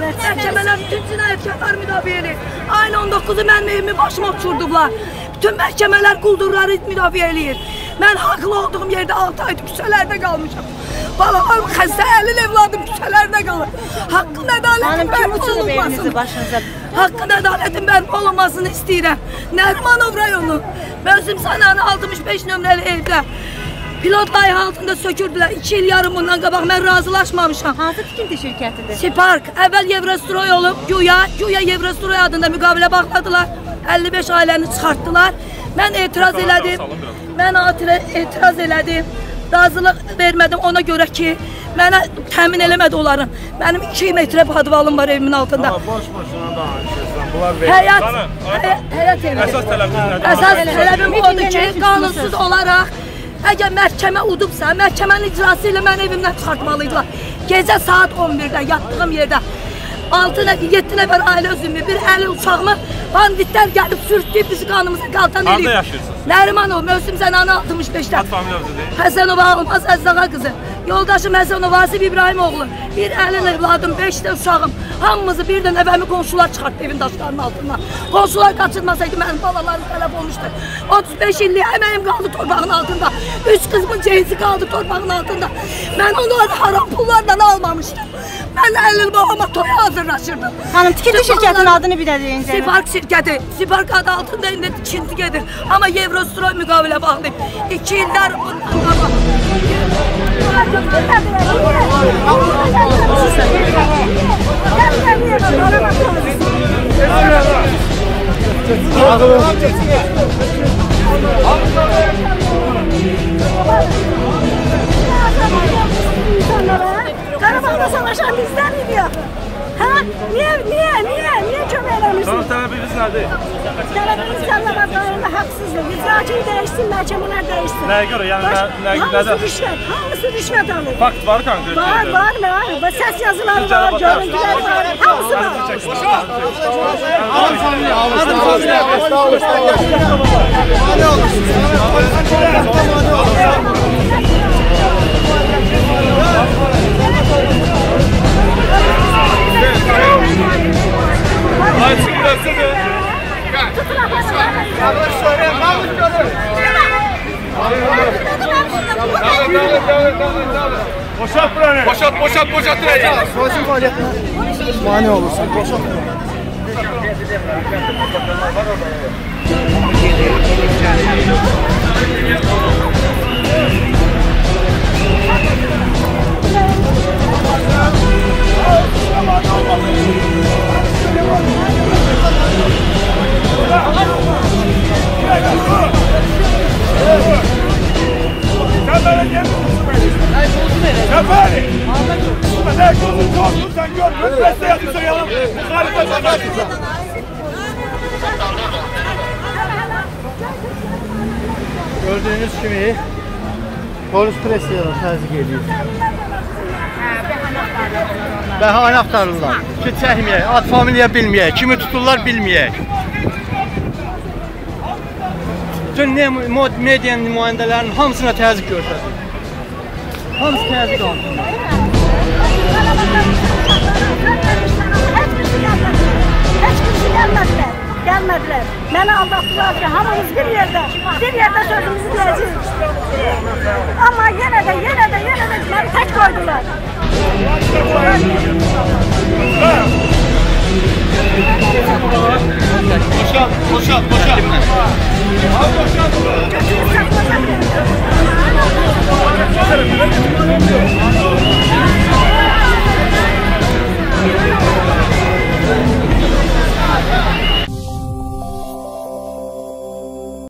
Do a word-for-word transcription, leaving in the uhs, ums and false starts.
Məhkəmələr bütün cinayətkarlar müdafiə edir. Ayın on doqquzu mənim evimi başıma uçurdular. Bütün məhkəmələr quldurları müdafiə edir. Mən haqlı olduğum yerdə altı aydır küçələrdə qalmışam. Balalarım xəstə, əlil evladım küçələrdə qalır. Haqqın ədalətin bərpa olunmasını, haqqın ədalətin bərpa olunmasını istəyirəm. Nərimanov rayonu, Mövsüm Sananı altmış beş nömrəli evdə pilot layihə altında sökürdülər. iki il yarım bundan qabaq mən razılaşmamışam. Hansı tikinti şirkətidir? Sipark, əvvəl Yevrostroy olub, güya, güya Yevrostroy adında müqavilə bağladılar. əlli beş ailəni çıxartdılar. Mən etiraz elədim. Mən etiraz elədim. Razılıq vermədim ona görə ki, mənə təmin eləmədi onların. Mənim iki metrə padvalım var evimin altında. Boş-boşuna danışırsan, bunlar verir. Həyat, həyat evi. Əsas tələbiniz nədir? Əsas tələbim odur ki, qanunsuz olaraq, əgər məhkəmə udubsa, məhkəmənin icrası ilə məni evimdən çıxartmalıydılar. Gecə saat on birdə yatdığım yerdə altı yeddi nəfər ailə üzümü, bir əli uşağımı banditlər gəlib sürtdüyüb bizi qanımıza qaltan eləyib. Harada yaşıyorsunuz? Nərimanov, Mövsüm Sananı altmış beşdə. Ad familiyamızı deyil. Həsənova Almaz Əzzağa qızı. Yoldaşım Həsənov Asif İbrahim oğlu. Bir əlin evladım, beş də uşağım. Hamımızı bir də nəvəmi qonşular çıxartdı evin daşlarının altından. Qonşular qaçırmasaydı mənim balalarım tələb olmuşdu. otuz beş illik əməyim qaldı torpağın altında. Üç qızımın cehizi qaldı torpağın altında. Mən onları haram pullardan almamışdım. Mən əlil babama toya hazırlaşırdım. Hanım, tikinti şirkətinin adını bir də deyin. Sipark şirkəti. Sipark adı altında indi tikinti gedir. Amma Yevrostroy müqavilə bağlayıb. İki illər bundan qabaq. Qarabağda savaşan bizdən gidiyor. Ha? Niye, niye, niye, niye kömək eləmişsiniz? Sonra tələbiniz nədir? Tələbimiz insanlar dairində haqsızdır. İcraçıyı dəyişsin, məhkəmələr dəyişsin. Nəyə görə? Yəni nədir? Hamısı rüşvət, hamısı rüşvət alır. Fakt var konkret? Var, var, var. Səs yazıları var, görüntülər var. Hamısı var. Alın familiya, alın familiya. Ne olursunuz? Açık burası mı? Yanlış söyleyeyim, yanlış görür. Boşalt buranı. Boşalt, boşalt, boşalt. Soğuşun faaliyetine mani olursun. Boşalt. Sen böyle gel. Sen böyle. Sen gözün çoğunluğu sen gör. Beste yatırsa yalan. Harika sen. Gördüğünüz gibi polis presiyadan təzyiq edir. Bəhanə axtarırlar ki, çəkməyək, ad familiya bilməyək, kimi tuturlar bilməyək. Bütün medianın nümayəndələrinin hamısına təzyiq göstərir. Hamısı təzyiq altında. Heç birisi gəlmədilər, gəlmədilər. Məni aldatdılar ki, hamımız bir yerdə, bir yerdə sözümüzü deyəcəyik. Amma yenə də, yenə də, yenə də məni tək qoydular.